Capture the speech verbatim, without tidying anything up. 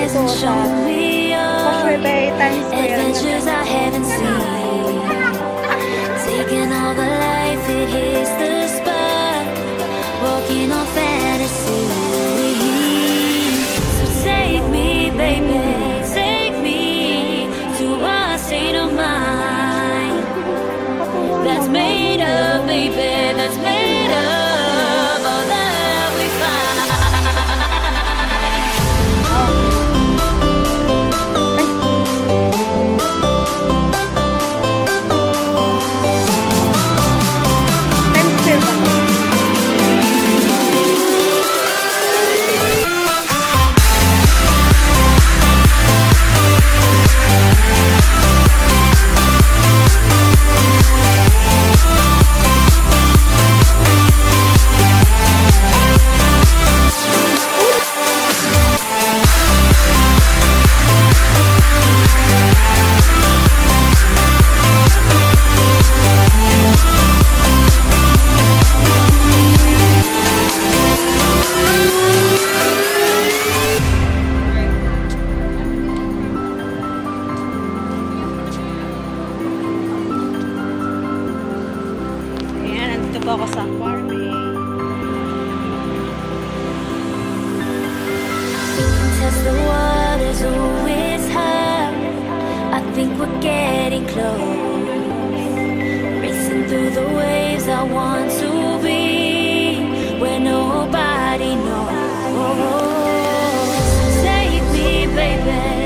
dito sa Causeway Bay, Times Square. Adventures I haven't seen. Taking all the life, it hits the spot. Walking on fantasy. So take me, baby, take me to a state of mind that's made up, baby, that's made up all that we find. Ako sa farming. Test the waters, oh it's high. I think we're getting close. Racing through the waves, I want to be where nobody knows. Take me, baby.